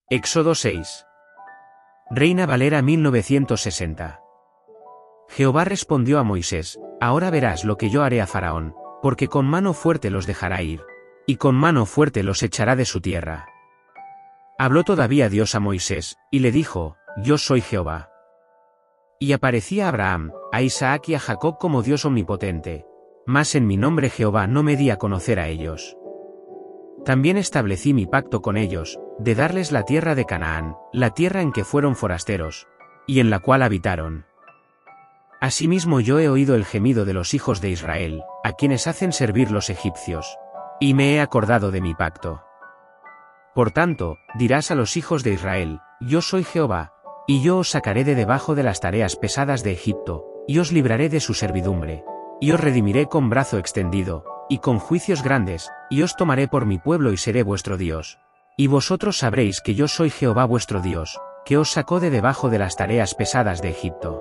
Éxodo 6. Reina Valera 1960. Jehová respondió a Moisés: Ahora verás lo que yo haré a Faraón, porque con mano fuerte los dejará ir, y con mano fuerte los echará de su tierra. Habló todavía Dios a Moisés, y le dijo: Yo soy Jehová. Y aparecía a Abraham, a Isaac y a Jacob como Dios omnipotente, mas en mi nombre Jehová no me di a conocer a ellos. También establecí mi pacto con ellos, de darles la tierra de Canaán, la tierra en que fueron forasteros, y en la cual habitaron. Asimismo yo he oído el gemido de los hijos de Israel, a quienes hacen servir los egipcios, y me he acordado de mi pacto. Por tanto, dirás a los hijos de Israel: Yo soy Jehová, y yo os sacaré de debajo de las tareas pesadas de Egipto, y os libraré de su servidumbre, y os redimiré con brazo extendido, y con juicios grandes, y os tomaré por mi pueblo y seré vuestro Dios. Y vosotros sabréis que yo soy Jehová vuestro Dios, que os sacó de debajo de las tareas pesadas de Egipto.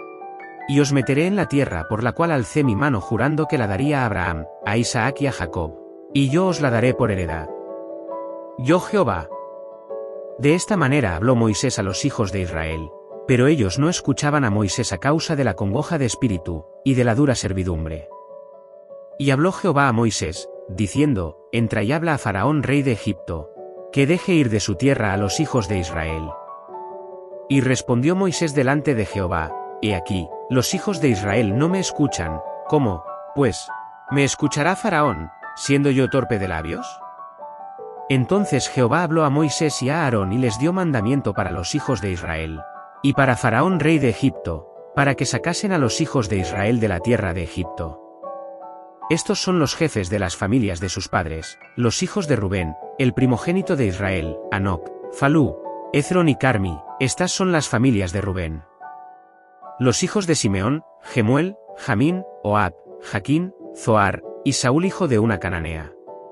Y os meteré en la tierra por la cual alcé mi mano jurando que la daría a Abraham, a Isaac y a Jacob, y yo os la daré por heredad. Yo Jehová. De esta manera habló Moisés a los hijos de Israel, pero ellos no escuchaban a Moisés a causa de la congoja de espíritu, y de la dura servidumbre. Y habló Jehová a Moisés, diciendo: Entra y habla a Faraón rey de Egipto, que deje ir de su tierra a los hijos de Israel. Y respondió Moisés delante de Jehová: He aquí, los hijos de Israel no me escuchan. ¿Cómo, pues, me escuchará Faraón, siendo yo torpe de labios? Entonces Jehová habló a Moisés y a Aarón y les dio mandamiento para los hijos de Israel, y para Faraón rey de Egipto, para que sacasen a los hijos de Israel de la tierra de Egipto. Estos son los jefes de las familias de sus padres, los hijos de Rubén, el primogénito de Israel: Hanoc, Falú, Hezrón y Carmi. Estas son las familias de Rubén. Los hijos de Simeón: Gemuel, Jamín, Ohad, Jaquín, Zoar, y Saúl hijo de una cananea.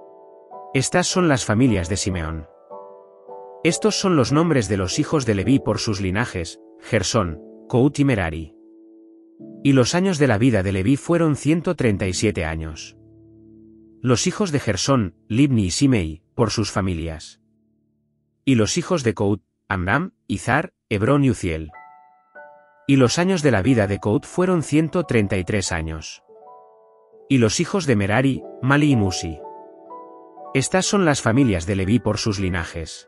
Estas son las familias de Simeón. Estos son los nombres de los hijos de Leví por sus linajes: Gersón, Cout y Merari. Y los años de la vida de Leví fueron 137 años. Los hijos de Gersón: Libni y Simei, por sus familias. Y los hijos de Cout: Amram, Izar, Hebrón y Uziel. Y los años de la vida de Cout fueron 133 años. Y los hijos de Merari: Mali y Musi. Estas son las familias de Leví por sus linajes.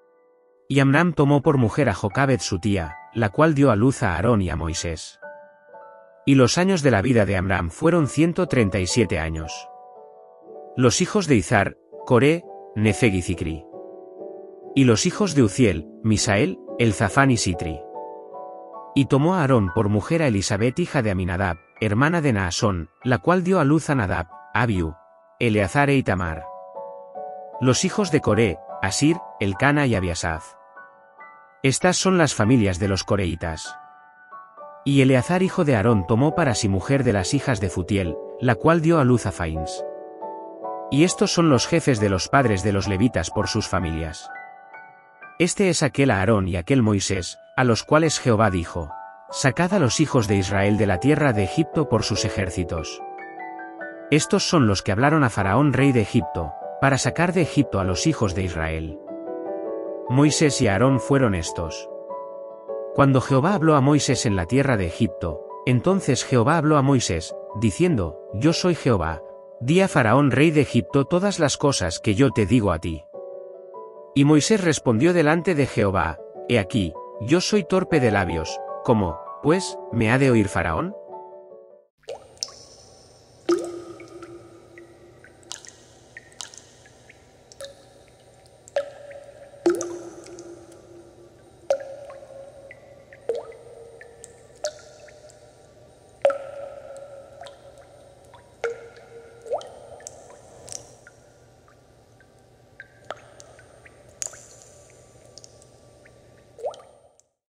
Y Amram tomó por mujer a Jocabed su tía, la cual dio a luz a Aarón y a Moisés. Y los años de la vida de Amram fueron 137 años. Los hijos de Izar: Coré, Nefeg y Zicri. Y los hijos de Uziel: Misael, Elzafán y Sitri. Y tomó a Aarón por mujer a Elisabet hija de Aminadab, hermana de Naasón, la cual dio a luz a Nadab, Abiú, Eleazar e Itamar. Los hijos de Coré: Asir, Elcana y Abiasaf. Estas son las familias de los coreitas. Y Eleazar hijo de Aarón tomó para sí mujer de las hijas de Futiel, la cual dio a luz a Fains. Y estos son los jefes de los padres de los levitas por sus familias. Este es aquel Aarón y aquel Moisés, a los cuales Jehová dijo: Sacad a los hijos de Israel de la tierra de Egipto por sus ejércitos. Estos son los que hablaron a Faraón rey de Egipto, para sacar de Egipto a los hijos de Israel. Moisés y Aarón fueron estos. Cuando Jehová habló a Moisés en la tierra de Egipto, entonces Jehová habló a Moisés, diciendo: Yo soy Jehová, di a Faraón rey de Egipto todas las cosas que yo te digo a ti. Y Moisés respondió delante de Jehová: He aquí, yo soy torpe de labios. ¿Cómo, pues, me ha de oír Faraón?